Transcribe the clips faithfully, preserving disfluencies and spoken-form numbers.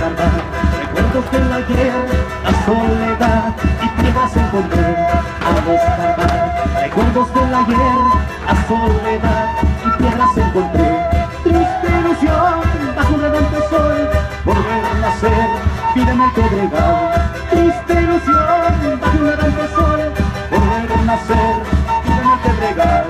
descargar recuerdos del ayer, la soledad y piedras encontré a descargar recuerdos del ayer, la soledad y piedras encontré. Triste ilusión bajo un radiante sol, volver a nacer, vida en el pedregal. Triste ilusión bajo un radiante sol, volver a nacer, vida en el pedregal.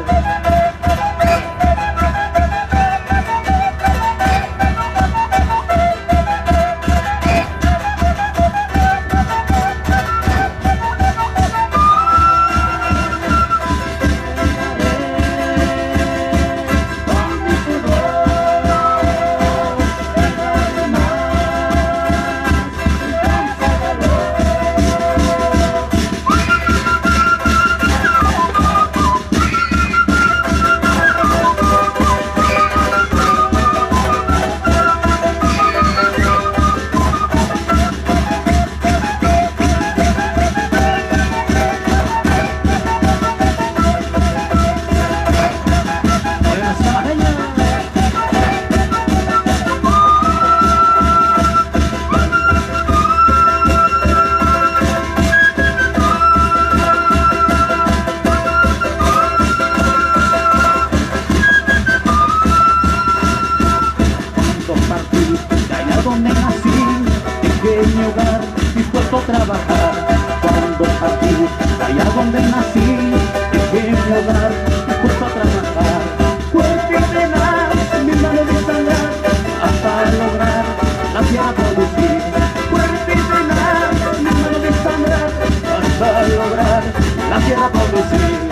Trabajar cuando partí de allá donde nací, dejé mi hogar dispuesto a trabajar. Fuerte y tenaz, mi mano de sangrar hasta lograr la tierra producir. Fuerte y tenaz, mi mano de sangrar hasta lograr la tierra producir.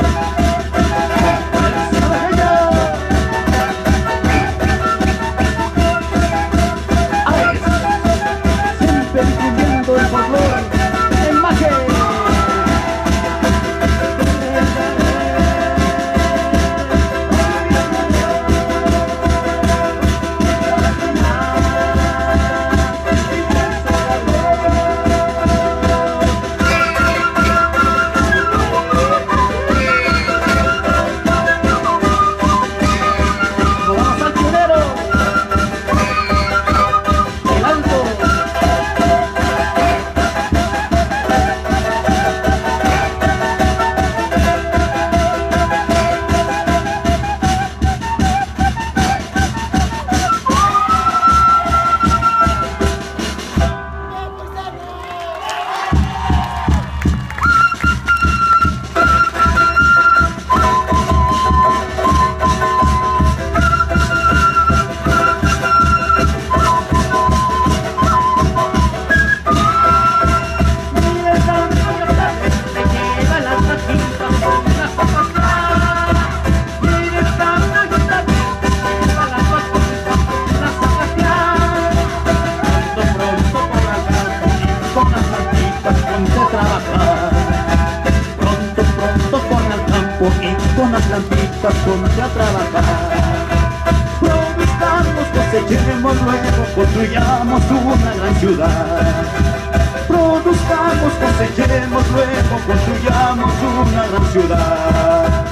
Siempre difundiendo el folclore. Con las plantitas ponte a trabajar. Produzcamos, cosechemos, luego construyamos una gran ciudad. Produzcamos, cosechemos, luego construyamos una gran ciudad.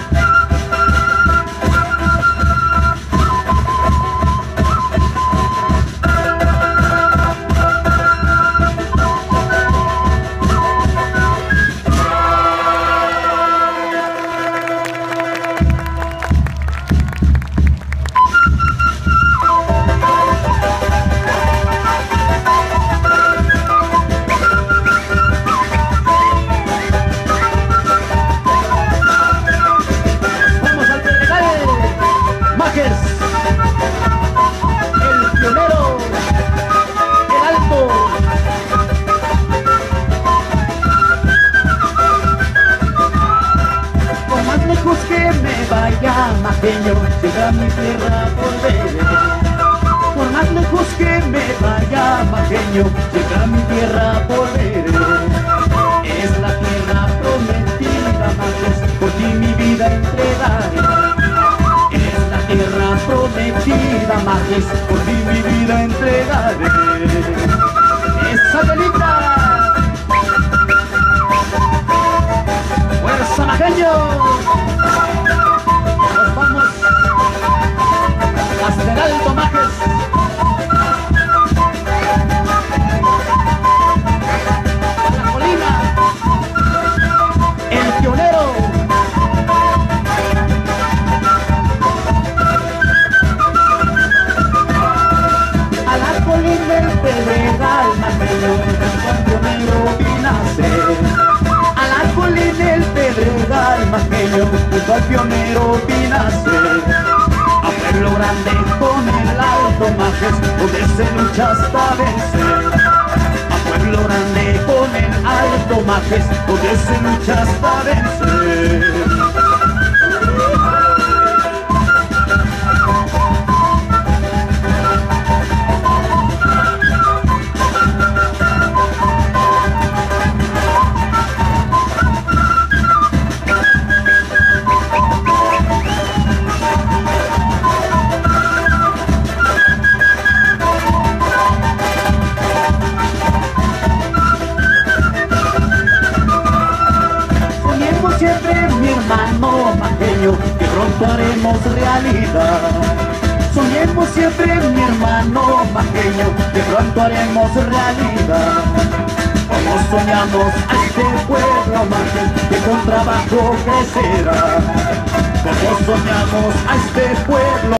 Maqueño, llega mi tierra volveré. Por más lejos que me vaya, Maqueño, llega mi tierra volveré. Es la tierra prometida, Maqueño, por ti mi vida entregaré. Es la tierra prometida, Maqueño, por ti mi vida entregaré. ¡Esa delita! ¡Fuerza, Maqueño! Hasta el Alto Majes. la colina del Pedregal maqueño, un pionero vino a ser. A la colina del Pedregal maqueño, un pionero vino a ser. A Pueblo Grande con el Alto Majes, donde se lucha hasta vencer. A Pueblo Grande con el Alto Majes, donde se lucha hasta vencer. Siempre mi hermano maqueño, que pronto haremos realidad. Soñemos siempre mi hermano maqueño, que pronto haremos realidad. Como soñamos a este pueblo maqueño, que con trabajo crecerá. Como soñamos a este pueblo